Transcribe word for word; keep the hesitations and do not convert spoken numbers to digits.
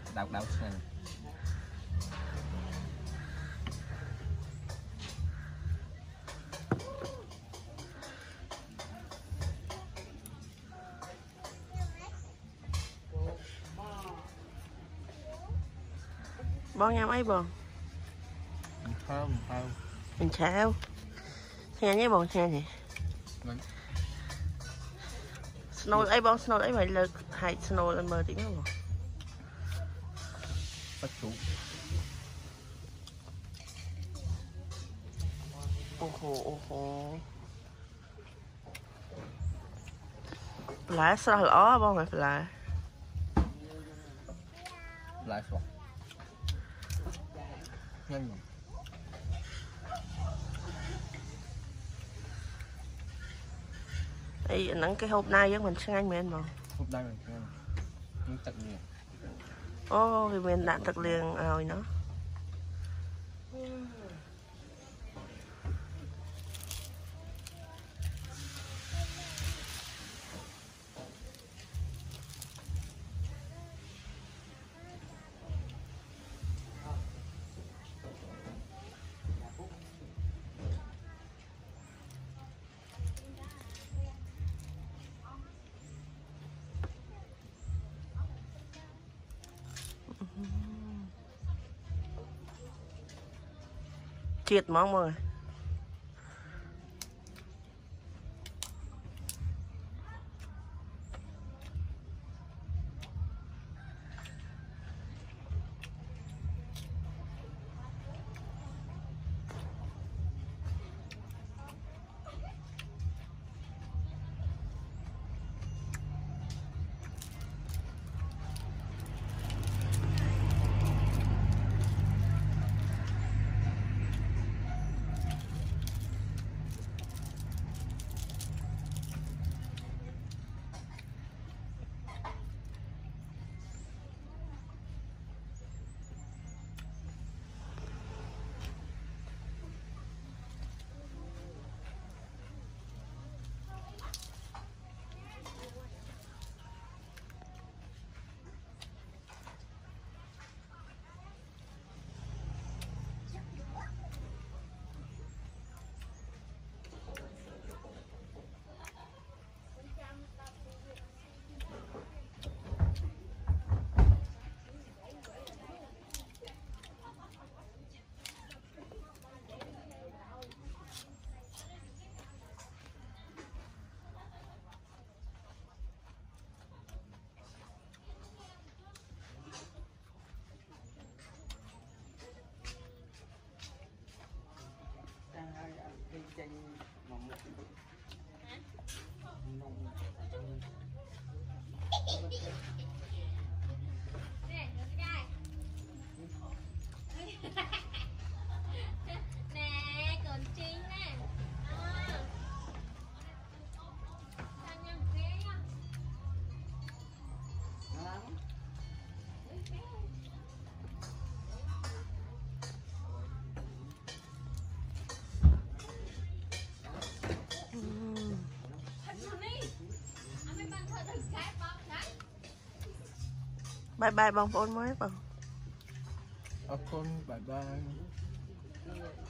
đau đau này Bon nhau ấy bon không không mình sao nghe nhé bon nghe nhỉ snow ấy bon snow ấy mày là hay snow lên mờ tiếng không bắt chủ ô hồ ô hồ lá sao lỏ bon mày phải lại lại xuống nhanh rồi Ê, nắng cái hộp này với mình sang anh mình mà hộp đây mình sang nhưng tận nhiều ô thì mình đã thật liền rồi nó triệt món mọi người chanh mà một nè còn chín nè à. Sao nhầm ghế nha bye bye bông phôn mới bông ok bye bye